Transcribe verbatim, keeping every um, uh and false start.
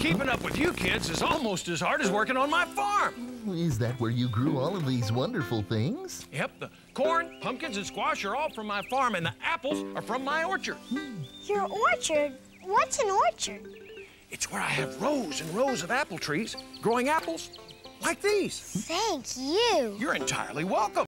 Keeping up with you kids is almost as hard as working on my farm. Is that where you grew all of these wonderful things? Yep, the corn, pumpkins, and squash are all from my farm, and the apples are from my orchard. Your orchard? What's an orchard? It's where I have rows and rows of apple trees growing apples like these. Thank you. You're entirely welcome.